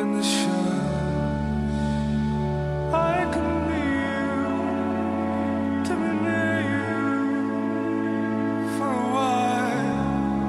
in the shadows. I can be you, to be near you for a while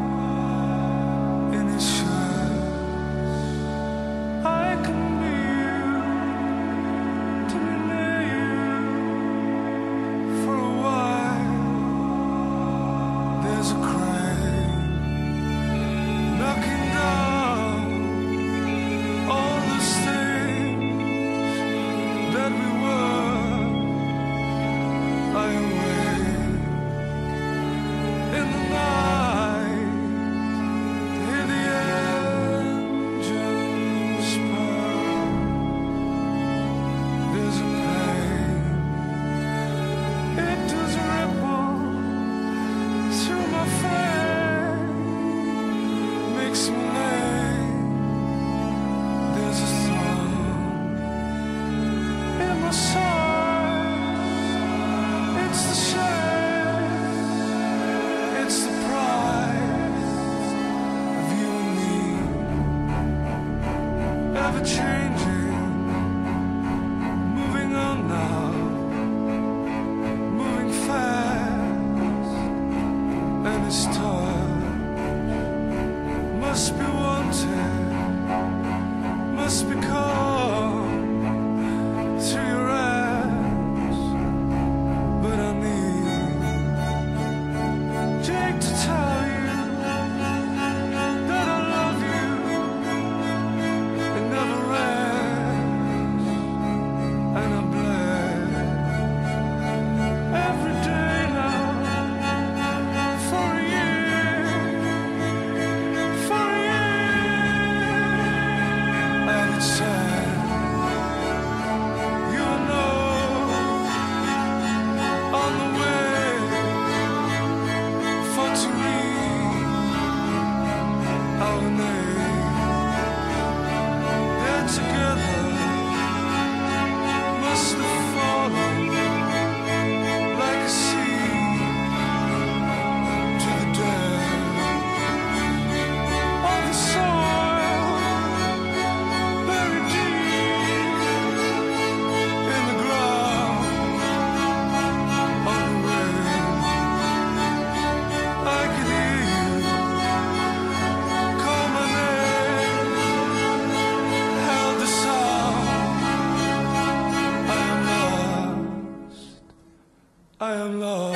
in the shadows. I can be you, to be near you for a while. There's a crane knocking down all those things that we were. I awake in the night to hear the engines purr. There's a pain, it does ripple through my frame, makes me late. There's a song in my soul. It's the shame, it's the pride of you and me, ever changing, moving on now, moving fast, and it's touch must be wanted, must be called through your eyes. But I need Jake to tell you that I love you. It never ends, and I'm blessed every day now for a year, for a year. And it's sad, you know, on the way for to read our name. They're together, must have fallen like a seed to the depth of the soil, buried deep in the ground. On the way, I can hear you call my name, held the sound. I am lost, I am lost.